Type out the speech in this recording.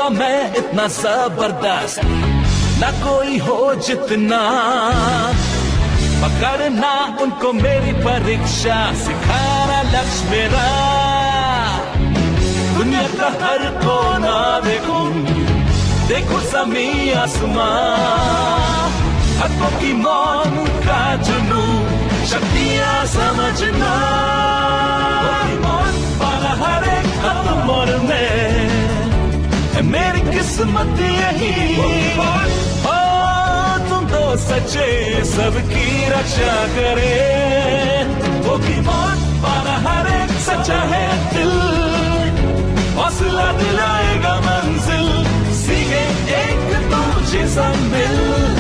मैं इतना जबरदस्त, ना कोई हो जितना। पकड़ना उनको मेरी परीक्षा, सिखाना लक्ष्य मेरा। दुनिया का हर कोना देखूं, देखो ज़मीं आसमां, हाथों की मौन का जुनून, शक्तियां समझना। पाना हर एक उम्र में है मेरी किस्मत यही। ओ तुम तो सच्चे, सबकी रक्षा करे। वो की मौत पाना हर एक सच्चा है दिल, हौसला दिलाएगा मंजिल, सीखे एक दूजे से मिल।